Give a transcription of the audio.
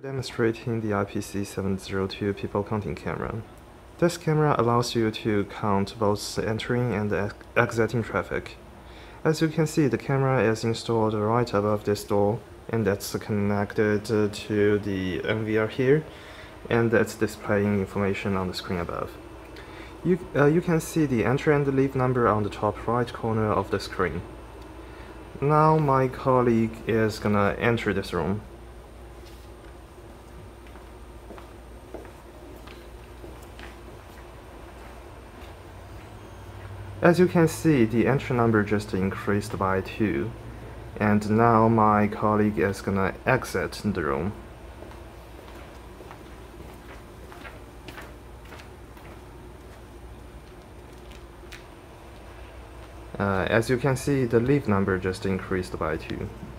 Demonstrating the IPC702 People Counting Camera. This camera allows you to count both entering and exiting traffic. As you can see, the camera is installed right above this door, and that's connected to the NVR here, and that's displaying information on the screen above. You can see the entry and leave number on the top right corner of the screen. Now my colleague is gonna enter this room. As you can see, the entry number just increased by 2, and now my colleague is gonna exit the room. As you can see, the leave number just increased by 2.